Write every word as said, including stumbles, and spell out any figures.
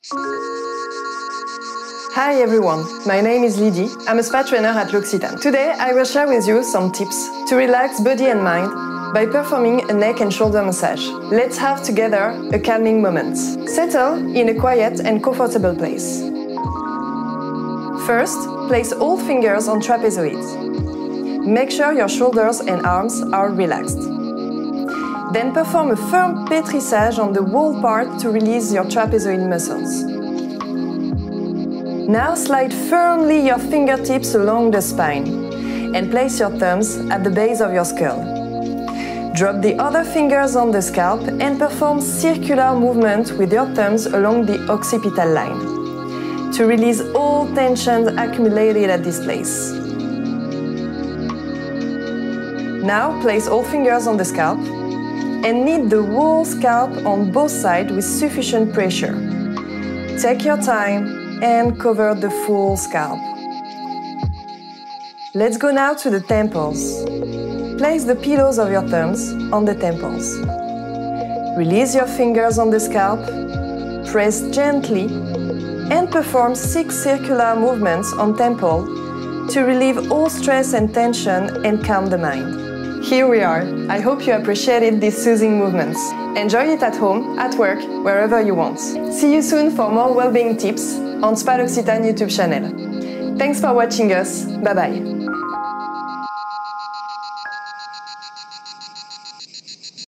Hi everyone, my name is Lydie. I'm a spa trainer at L'Occitane. Today I will share with you some tips to relax body and mind by performing a neck and shoulder massage. Let's have together a calming moment. Settle in a quiet and comfortable place. First, place all fingers on trapezoids. Make sure your shoulders and arms are relaxed. Then perform a firm pétrissage on the whole part to release your trapezoid muscles. Now slide firmly your fingertips along the spine and place your thumbs at the base of your skull. Drop the other fingers on the scalp and perform circular movement with your thumbs along the occipital line to release all tensions accumulated at this place. Now place all fingers on the scalp and knead the whole scalp on both sides with sufficient pressure. Take your time and cover the full scalp. Let's go now to the temples. Place the pillows of your thumbs on the temples. Release your fingers on the scalp, press gently, and perform six circular movements on temple to relieve all stress and tension and calm the mind. Here we are. I hope you appreciated these soothing movements. Enjoy it at home, at work, wherever you want. See you soon for more well-being tips on Spa L'Occitane YouTube channel. Thanks for watching us. Bye bye.